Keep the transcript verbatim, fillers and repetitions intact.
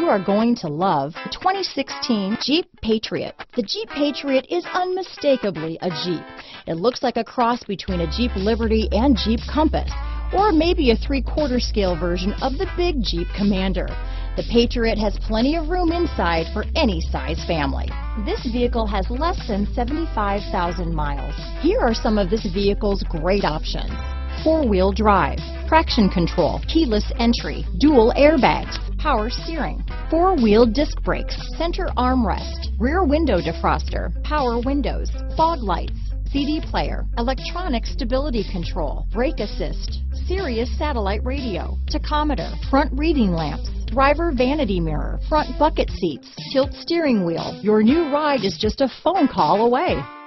you are going to love the twenty sixteen Jeep Patriot. The Jeep Patriot is unmistakably a Jeep. It looks like a cross between a Jeep Liberty and Jeep Compass, or maybe a three-quarter scale version of the big Jeep Commander. The Patriot has plenty of room inside for any size family. This vehicle has less than seventy-five thousand miles. Here are some of this vehicle's great options: four-wheel drive, traction control, keyless entry, dual airbags, power steering, four-wheel disc brakes, center armrest, rear window defroster, power windows, fog lights, C D player, electronic stability control, brake assist, Sirius satellite radio, tachometer, front reading lamps, driver vanity mirror, front bucket seats, tilt steering wheel. Your new ride is just a phone call away.